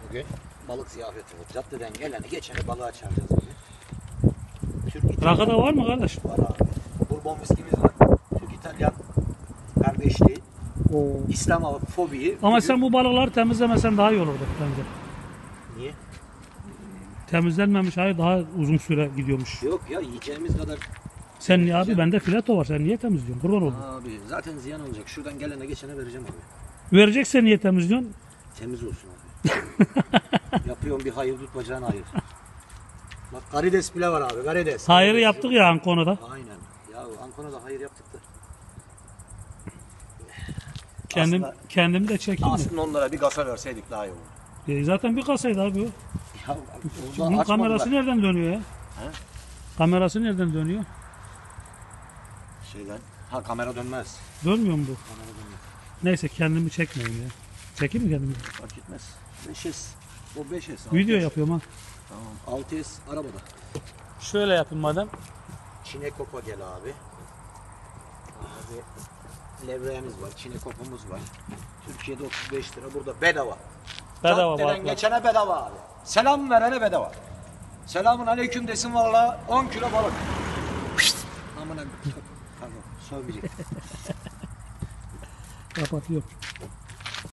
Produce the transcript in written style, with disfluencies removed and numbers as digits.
Bugün balık ziyafeti var. Caddeden geleni geçeni balığa çağıracağız bugün. Türk İtalyan Rakı da var mı kardeş? var abi. Bourbon viskimiz var. Türk İtalyan kardeşliği, Oo. İslamofobiyi. Ama bugün... sen bu balıkları temizlemesen daha iyi olurdu bence. Niye? Temizlenmemiş hayır daha uzun süre gidiyormuş. Yok ya, yiyeceğimiz kadar. Sen niye abi bende fileto var sen niye temizliyorsun? Kurban oldum. Abi zaten ziyan olacak. Şuradan gelene geçene vereceğim abi. Vereceksen niye temizliyorsun? Temiz olsun abi. Yapıyorum bir hayır, tut bacağına hayır. Bak karides bile var abi, karides. Hayırı Karides. yaptık ya Ankono'da. Aynen. Ya Ankara'da hayır yaptık da. Kendimi de çekeyim mi? Aslında onlara bir kasa verseydik daha iyi olur. Zaten bir kasaydı abi o. Ya Bunun orada kamerası nereden dönüyor ya? He? Kamerası nereden dönüyor? Şeyden. Ha, kamera dönmez. Dönmüyor mu bu? Kamera dönmez. Neyse kendimi çekmeyeyim ya. Çekeyim mi kendimi? Fark etmez. 5S. O 5S. Video 6S. yapıyorum ha. Tamam. 6S arabada. Şöyle yapayım madem. Çinekopa gel abi. Abi levreğimiz var, çinekopumuz var. Türkiye'de 35 lira, burada bedava. Bedava Caddeden balık. geçene bedava abi. Selam verene bedava. Selamun aleyküm desin valla 10 kilo balık. Amına pardon, sövmeyecek. Kapatıyorum.